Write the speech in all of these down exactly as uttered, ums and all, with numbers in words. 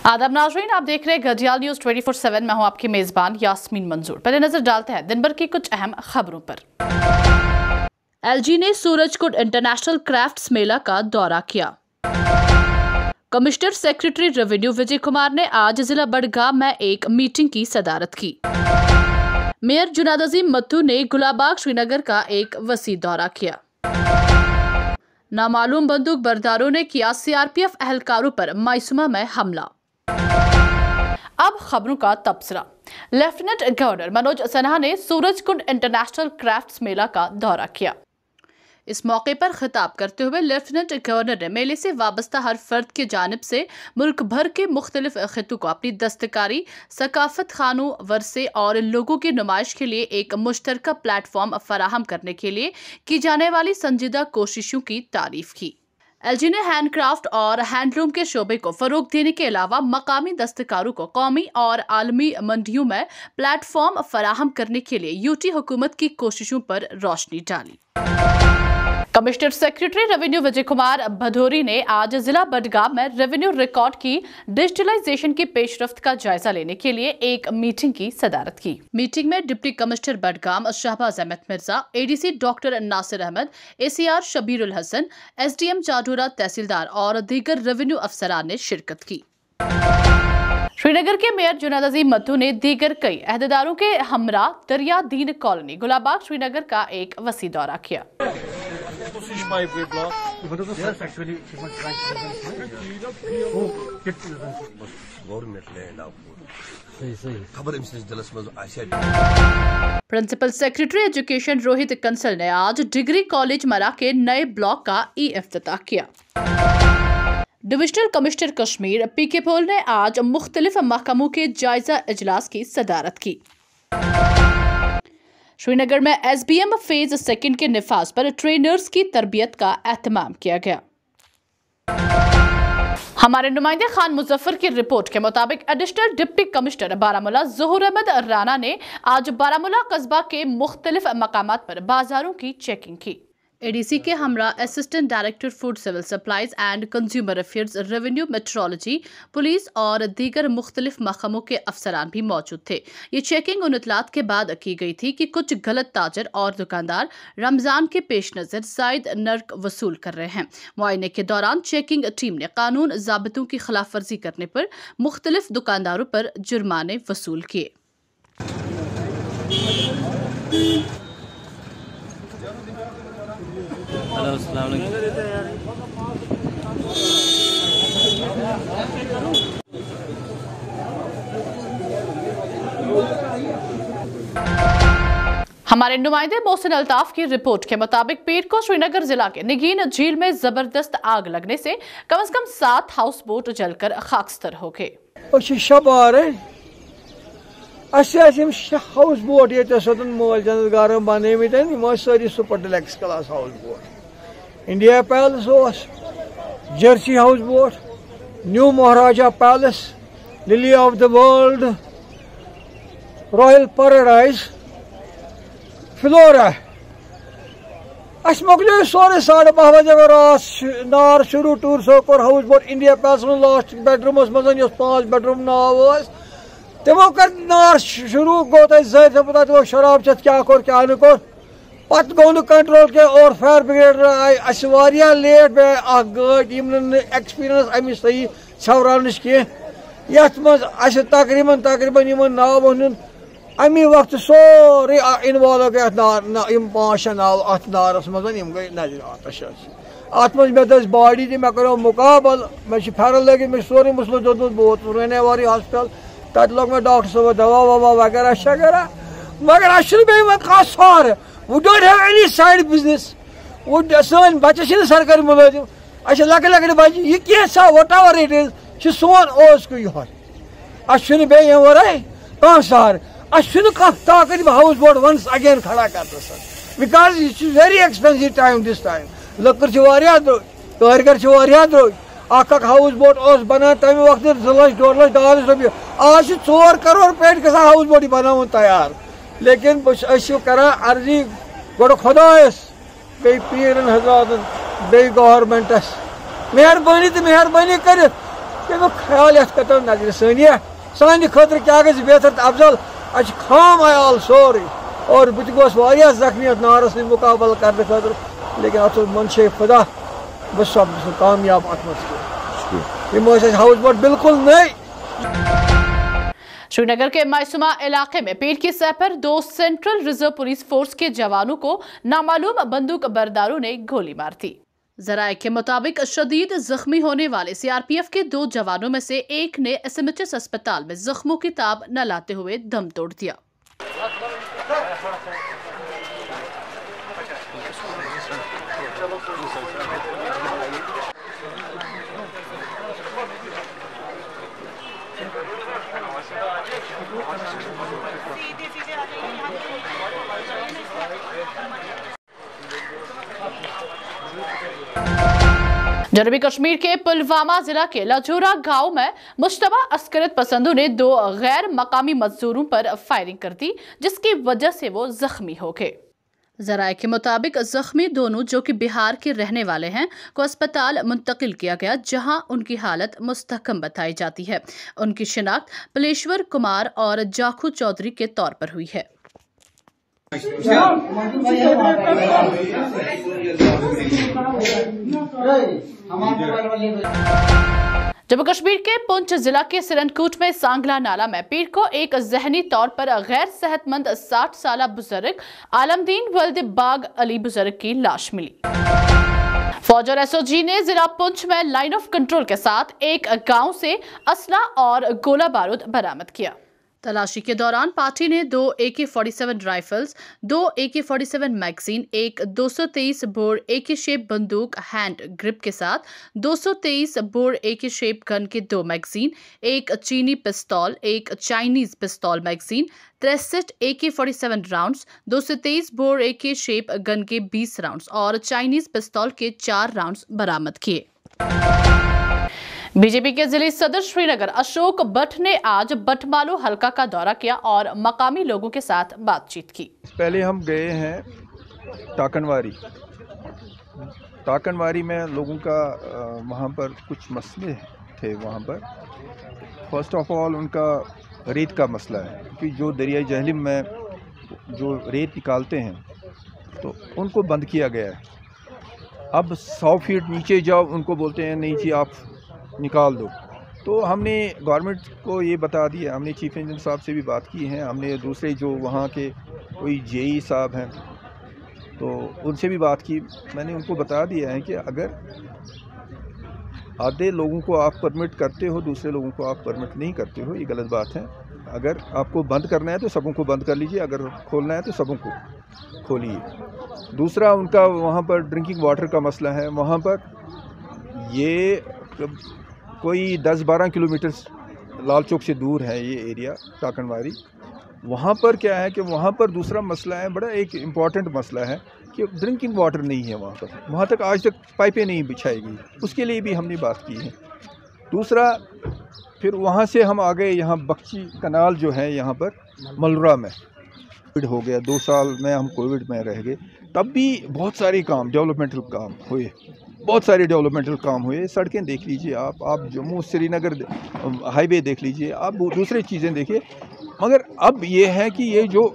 आदाब नाज़रीन, आप देख रहे हैं घड़ियाल न्यूज़ ट्वेंटी फोर सेवन। मैं हूं आपकी मेज़बान यास्मीन मंजूर। पहले नजर डालते हैं दिन भर की कुछ अहम खबरों पर। एलजी ने सूरजकुंड इंटरनेशनल क्राफ्ट्स मेला का दौरा किया। Commissioner secretary revenue Vijay Kumar ने आज जिला बड़गाम में एक मीटिंग की सदारत की। मेयर जुनाद अजीम मत्तू ने गुलाबाग श्रीनगर का एक वसी दौरा किया। नामालूम बंदूक बरदारों ने किया सीआरपीएफ एहलकारों पर मायसूमा में हमला। अब खबरों का तबसरा। लेफ्टिनेंट गवर्नर मनोज सिन्हा ने सूरजकुंड इंटरनेशनल क्राफ्ट्स मेला का दौरा किया। इस मौके पर खिताब करते हुए लेफ्टिनेंट गवर्नर ने मेले से वाबस्ता हर फर्द की जानिब से मुल्क भर के मुख्तलिफ खित्तों को अपनी दस्तकारी, सकाफत खानों, वरसे और लोगों की नुमाइश के लिए एक मुश्तरका प्लेटफॉर्म फराहम करने के लिए की जाने वाली संजीदा कोशिशों की तारीफ की। एलजी ने हैंडक्राफ्ट और हैंडलूम के शोबे को फरोग देने के अलावा मकामी दस्तकारों को कौमी और आलमी मंडियों में प्लेटफॉर्म फराहम करने के लिए यूटी हुकूमत की कोशिशों पर रोशनी डाली। Commissioner secretary revenue Vijay Kumar Bhadouri ने आज जिला बड़गाम में रेवेन्यू रिकॉर्ड की डिजिटलाइजेशन की पेशरफ्त का जायजा लेने के लिए एक मीटिंग की सदारत की। मीटिंग में deputy commissioner Budgam Shahbaz Ahmad Mirza, ADC doctor Nasir Ahmad, ACR Shabirul Hassan, SDM Chadoora तहसीलदार और दीगर रेवेन्यू अफसरान ने शिरकत की। श्रीनगर के मेयर जुनाद अजीम मत्तू ने दीगर कई अहदेदारों के हमरा दरिया दीन कॉलोनी गुलाबाग श्रीनगर का एक वसी दौरा किया। Principal secretary education Rohit Kansal ने आज डिग्री कॉलेज मरा के नए ब्लॉक का ई इफ्तिताह किया। डिविजनल कमिश्नर कश्मीर पी के पोल ने आज मुख्तलिफ महकमों के जायजा इजलास की सदारत की। श्रीनगर में एसबीएम फेज सेकंड के निफाज पर ट्रेनर्स की तरबियत का एहतमाम किया गया। हमारे नुमाइंदे खान मुजफ्फर की रिपोर्ट के मुताबिक additional deputy commissioner Baramulla Zahoor Ahmad Rana ने आज बारामूला कस्बा के मुख्तलिफ मकामात पर बाजारों की चेकिंग की। एडीसी के हमरा assistant director food civil supplies and consumer affairs, revenue, metrology, police और दीगर मुख्तलिफ महकमों के अफसरान भी मौजूद थे। ये चेकिंग उन इतलात के बाद की गई थी कि कुछ गलत ताजर और दुकानदार रमजान के पेश नज़र जायद नर्क वसूल कर रहे हैं। मुआयने के दौरान चेकिंग टीम ने कानून ज़ाबितों की खिलाफ वर्जी करने पर मुख्तलिफ दुकानदारों पर जुर्माने वसूल किए। हेलो, अस्सलाम वालेकुम। हमारे नुमाइंदे मोहसिन अल्ताफ की रिपोर्ट के मुताबिक पीर को श्रीनगर जिला के निगीन झील में जबरदस्त आग लगने से कम से कम सात हाउस बोट जलकर खाकस्तर हो गए। हाउस बोट ये मोल जन गारम बन सारी super deluxe class house boat, India palace, Jersey house boat, new Maharaja palace, lily of the world, royal paradise, Flora. अस मोकल सोरे साढ़े बह बजे रात नार शुरू टूर सो कोर हाउस बोट इंडिया पैलेस में लास्ट बेडरूम मज पांच बेडरूम नाव तमो कर नार शुरू गो तो पता शराब चत क्या कोर क्या न कोर पत गो न कंट्रोल के और फायर ब्रिगेड आय अस वारिया लेट बे अ गाड़ी यम एक्सपीरियंस अमि सही छवरान कह यथ मज अस तकरीबन तकरीबन यमन नाव वन अमी वक्त सोरे इन्वॉल्व गए नार यम पाँच शे नाव अत नारस मज यम गई नजर आतश अत मज मे दस बॉडी दी मे करो मुकाबल मे फेरल लगित मे सोरे मसलो दोदमुत बहुत रेनेवारी हॉस्पिटल तत लोग मैं डॉक्टर साहब दवा ववा वगैरह शगैरह मगर अ सार वो don't have any side business वो सन बच्चे सरकारी मुलाजिम अच्छा लक लकट बच्चे यह क्या वट एवर इट इज सोन ओस यह अस बे वे कह सार अस ताकत हाउस बोट वंस अगेन खड़ा कर बिकॉज यह very expensive time this time लकर कारीगर द्रोग अख हाउस बोट बनान तमें वक्त जो लच डोड़ लच ढाई लच रुपये आज चोर करोड़ पेट ग हाउस बोट बन तैयार लेकिन कर अर्जी गो खुदायस बे पीरन हजरात बे गवर्नमेंटस मेहरबानी तो मेहरबानी कर तमिक ख्याल यथ कतर नजर सानिया सानि खतर क्या गई बेहतर तो अफजल अच्छ खाम आयाल सोरे और बह गोस वारिया जख्मी अथ नारस मुकाबल करने खतर लेकिन अत मनशे खुदा बह सब कामयाब अत मज हाउस बोट बिल्कुल नहीं। श्रीनगर के मायसुमा इलाके में पीर की सह पर दो सेंट्रल रिजर्व पुलिस फोर्स के जवानों को नामालूम बंदूक बरदारों ने गोली मार दी। जराये के मुताबिक शदीद जख्मी होने वाले सीआरपीएफ के दो जवानों में से एक ने एसएमएचएस अस्पताल में जख्मों की ताब न लाते हुए दम तोड़ दिया। जनूबी कश्मीर के पुलवामा जिला के लाजोरा गांव में मुश्तबा अस्करत पसंदों ने दो गैर मकामी मजदूरों पर फायरिंग कर दी, जिसकी वजह से वो जख्मी हो गए। जराये के मुताबिक जख्मी दोनों, जो कि बिहार के रहने वाले हैं, को अस्पताल मुंतकिल किया गया, जहां उनकी हालत मुस्तहकम बताई जाती है। उनकी शिनाख्त पलेश्वर कुमार और जाखू चौधरी के तौर पर हुई है। जम्मू कश्मीर के पुंछ जिला के सिरनकोट में सांगला नाला में पीर को एक जहनी तौर पर गैर सेहतमंद साठ साल बुजुर्ग आलमदीन वल्द बाग अली बुजुर्ग की लाश मिली। फौज और एसओजी ने जिला पुंछ में लाइन ऑफ कंट्रोल के साथ एक गांव से असला और गोला बारूद बरामद किया। तलाशी के दौरान पार्टी ने दो ए के फोर्टी सेवन राइफल्स, दो ए के फोर्टी सेवन मैगजीन, एक दो सौ तेईस बोर ए के शेप बंदूक हैंड ग्रिप के साथ दो सौ तेईस बोर ए के शेप गन के दो मैगजीन, एक चीनी पिस्तौल, एक चाइनीज पिस्तौल मैगजीन, तिरसठ ए के फोर्टी सेवन राउंड्स, दो सौ तेईस बोर ए के शेप गन के बीस राउंड्स और चाइनीज पिस्तौल के चार राउंड्स बरामद किए। बीजेपी के जिले सदर श्रीनगर अशोक भट्ट ने आज बटमालू हलका का दौरा किया और मकामी लोगों के साथ बातचीत की। पहले हम गए हैं टाकनवारी टाकनवारी में लोगों का वहाँ पर कुछ मसले थे। वहाँ पर फर्स्ट ऑफ ऑल उनका रेत का मसला है कि जो दरिया जहलिम में जो रेत निकालते हैं तो उनको बंद किया गया है। अब सौ फीट नीचे जाओ, उनको बोलते हैं नहीं जी आप निकाल दो। तो हमने गवर्नमेंट को ये बता दिया, हमने चीफ इंजीनियर साहब से भी बात की है, हमने दूसरे जो वहाँ के कोई जेई साहब हैं तो उनसे भी बात की। मैंने उनको बता दिया है कि अगर आधे लोगों को आप परमिट करते हो, दूसरे लोगों को आप परमिट नहीं करते हो, ये गलत बात है। अगर आपको बंद करना है तो सबों को बंद कर लीजिए, अगर खोलना है तो सबों को खोलिए। दूसरा उनका वहाँ पर ड्रिंकिंग वाटर का मसला है। वहाँ पर ये कोई दस बारह किलोमीटर लाल चौक से दूर है ये एरिया टाकनवारी। वहाँ पर क्या है कि वहाँ पर दूसरा मसला है, बड़ा एक इम्पॉर्टेंट मसला है कि ड्रिंकिंग वाटर नहीं है वहाँ पर। वहाँ तक आज तक पाइपें नहीं बिछाई गई, उसके लिए भी हमने बात की है। दूसरा फिर वहाँ से हम आ गए यहाँ बख्शी कनाल जो है यहाँ पर मलुरा में। कोविड हो गया, दो साल में हम कोविड में रह गए, तब भी बहुत सारे काम डेवलपमेंटल काम हुए, बहुत सारे डेवलपमेंटल काम हुए। सड़कें देख लीजिए आप आप जम्मू श्रीनगर हाईवे देख लीजिए, आप दूसरी चीज़ें देखिए। मगर अब ये है कि ये जो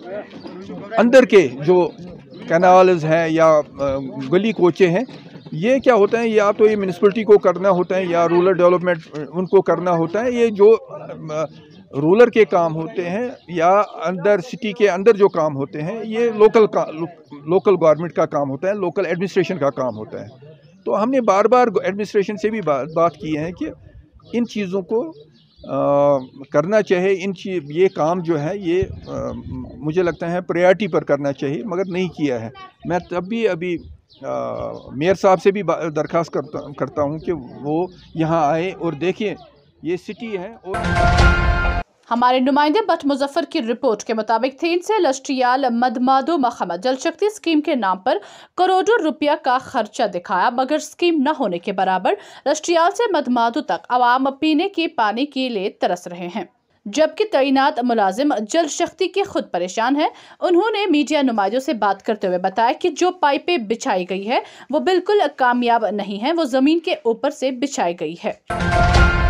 अंदर के जो कैनाल्स हैं या गली कोचे हैं, ये क्या होता है, या तो ये म्यूनिसिपलिटी को करना होता है या रूरल डेवलपमेंट उनको करना होता है। ये जो रूरल के काम होते हैं या अंदर सिटी के अंदर जो काम होते हैं, ये लोकल का लोकल गवर्नमेंट का काम होता है, लोकल एडमिनिस्ट्रेशन का काम होता है। तो हमने बार बार एडमिनिस्ट्रेशन से भी बात बात की है कि इन चीज़ों को आ, करना चाहिए। इन चीज ये काम जो है ये आ, मुझे लगता है प्रायोरिटी पर करना चाहिए, मगर नहीं किया है। मैं तब भी अभी मेयर साहब से भी दरख्वास्त करता करता हूँ कि वो यहाँ आए और देखें ये सिटी है। और हमारे नुमाइंदे बट मुजफ्फर की रिपोर्ट के मुताबिक तीन से लश्टियाल मदमादो महमद जल शक्ति स्कीम के नाम पर करोड़ों रुपया का खर्चा दिखाया, मगर स्कीम न होने के बराबर लश्टियाल से मदमादो तक आवाम पीने के पानी के लिए तरस रहे हैं, जबकि तैनात मुलाजिम जल शक्ति के खुद परेशान हैं। उन्होंने मीडिया नुमाइंदों से बात करते हुए बताया कि जो पाइपें बिछाई गई है वो बिल्कुल कामयाब नहीं है, वो जमीन के ऊपर से बिछाई गई है।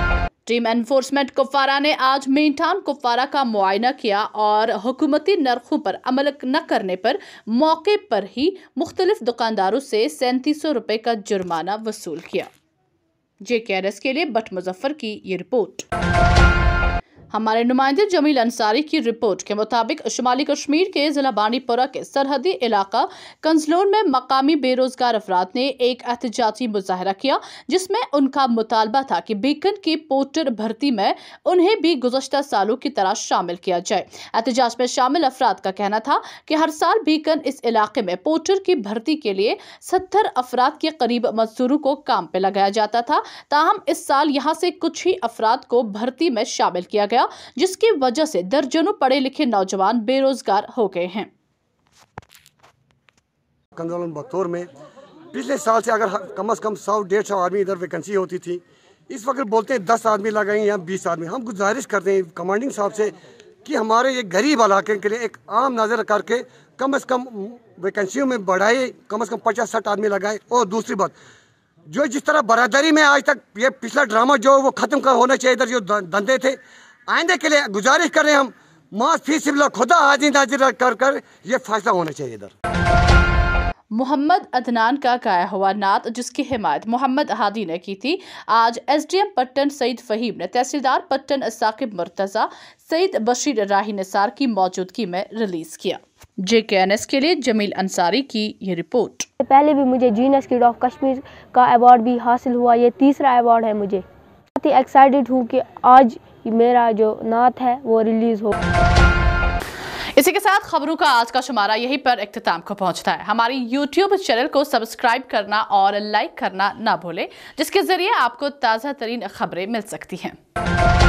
टीम एनफोर्समेंट कुपवारा ने आज मेन टाउन कुपवारा का मुआयना किया और हुकूमती नरखों पर अमल न करने पर मौके पर ही मुख्तलिफ दुकानदारों से सैंतीस सौ रुपये का जुर्माना वसूल किया। जे के एन एस के लिए बट मुजफ्फर की ये रिपोर्ट। हमारे नुमाइंदे जमील अंसारी की रिपोर्ट के मुताबिक शुमाली कश्मीर के जिला बांडीपुरा के सरहदी इलाका कंजलोन में मकामी बेरोजगार अफराद ने एक एहतजाजी मुजाहरा किया, जिसमें उनका मुतालबा था कि बीकन की पोर्टर भर्ती में उन्हें भी गुज़श्ता सालों की तरह शामिल किया जाए। एहतजाज में शामिल अफराद का कहना था कि हर साल बीकन इस इलाके में पोर्टर की भर्ती के लिए सत्तर अफराद के करीब मजदूरों को काम पे लगाया जाता था, ताहम इस साल यहाँ से कुछ ही अफराद को भर्ती में शामिल किया गया, जिसकी वजह से दर्जनों पढ़े लिखे नौजवान बेरोजगार हो गए हैं। कंजोलन बतौर में पिछले साल से अगर कम से कम सौ डेढ़ सौ आदमी इधर वैकेंसी होती थी, इस वक्त बोलते हैं दस आदमी लगाएंगे या बीस आदमी। हम गुजारिश करते हैं कमांडिंग साहब से कि हमारे ये गरीब इलाके के लिए एक आम नज़र करके कम से कम वैकेंसियों में बढ़ाए, कम से कम पचास साठ आदमी लगाए। और दूसरी बात, जो जिस तरह बरादरी में आज तक ये पिछला ड्रामा जो वो ख़त्म कर होना चाहिए, इधर जो धंधे थे, आइंदे के लिए गुजारिश कर रहे हैं हम, मास फीस खुदा हाजिर नाजिर कर कर ये फैसला होना चाहिए इधर। मोहम्मद अदनान का गाया हुआ नात, जिसकी हिमायत मोहम्मद हादी ने की थी, आज S D M Pattan Saeed Faheem ने तहसीलदार पट्टन साकिब मुर्तजा सईद बशीर राही निसार की मौजूदगी में रिलीज किया। जे के एन एस के लिए जमील अंसारी की ये रिपोर्ट। पहले भी मुझे जीनियस किड ऑफ कश्मीर का अवार्ड भी हासिल हुआ, ये तीसरा अवार्ड है मुझे। बहुत ही एक्साइटेड हूँ कि आज मेरा जो नात है वो रिलीज हो। इसी के साथ खबरों का आज का शुमारा यहीं पर इख्तिताम को पहुंचता है। हमारी यूट्यूब चैनल को सब्सक्राइब करना और लाइक करना ना भूलें, जिसके जरिए आपको ताज़ा तरीन खबरें मिल सकती हैं।